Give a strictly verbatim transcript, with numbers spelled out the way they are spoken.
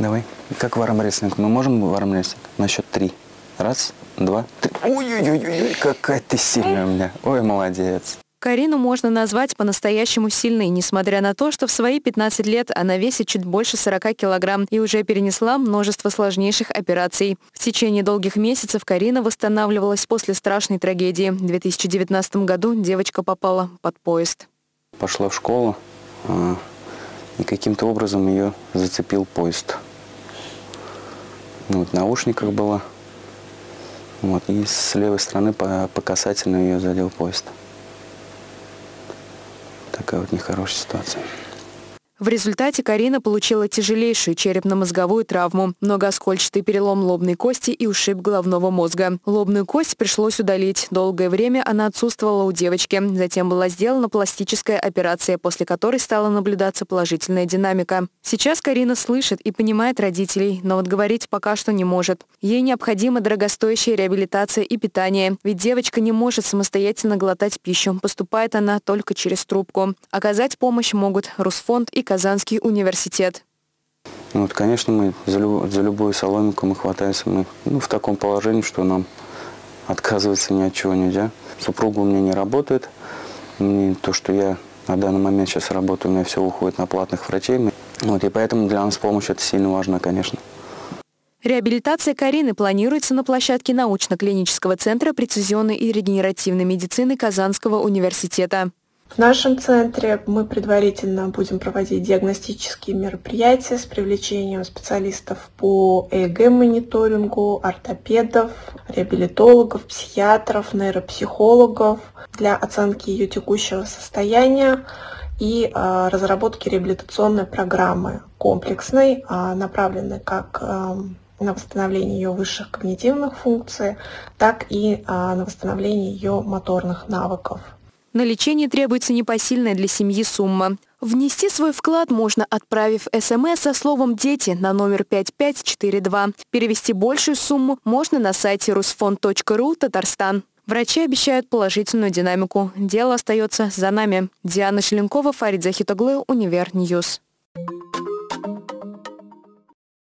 Давай. Как в армрестлинге. Мы можем в армрестлинг? На счет три. Раз, два, три. Ой-ой-ой, какая ты сильная у меня. Ой, молодец. Карину можно назвать по-настоящему сильной, несмотря на то, что в свои пятнадцать лет она весит чуть больше сорока килограмм и уже перенесла множество сложнейших операций. В течение долгих месяцев Карина восстанавливалась после страшной трагедии. В две тысячи девятнадцатом году девочка попала под поезд. Пошла в школу, и каким-то образом ее зацепил поезд. Ну, в наушниках была. Вот, и с левой стороны по, по касательной ее задел поезд. Такая вот нехорошая ситуация. В результате Карина получила тяжелейшую черепно-мозговую травму, многооскольчатый перелом лобной кости и ушиб головного мозга. Лобную кость пришлось удалить. Долгое время она отсутствовала у девочки. Затем была сделана пластическая операция, после которой стала наблюдаться положительная динамика. Сейчас Карина слышит и понимает родителей, но вот говорить пока что не может. Ей необходима дорогостоящая реабилитация и питание, ведь девочка не может самостоятельно глотать пищу. Поступает она только через трубку. Оказать помощь могут Русфонд и Казанский университет. Ну, вот, конечно, мы за, люб, за любую соломинку мы хватаемся. Мы ну, в таком положении, что нам отказываться ни от чего нельзя. Супруга у меня не работает. Мне, то, что я на данный момент сейчас работаю, у меня все уходит на платных врачей. Вот, и поэтому для нас помощь это сильно важно, конечно. Реабилитация Карины планируется на площадке научно-клинического центра прецизионной и регенеративной медицины Казанского университета. В нашем центре мы предварительно будем проводить диагностические мероприятия с привлечением специалистов по ЭЭГ-мониторингу, ортопедов, реабилитологов, психиатров, нейропсихологов для оценки ее текущего состояния и э, разработки реабилитационной программы комплексной, э, направленной как э, на восстановление ее высших когнитивных функций, так и э, на восстановление ее моторных навыков. На лечение требуется непосильная для семьи сумма. Внести свой вклад можно, отправив СМС со словом «Дети» на номер пять пять четыре два. Перевести большую сумму можно на сайте русфонд точка ру Татарстан. Врачи обещают положительную динамику. Дело остается за нами. Диана Шеленкова, Фарид Захитоглы, Универньюз.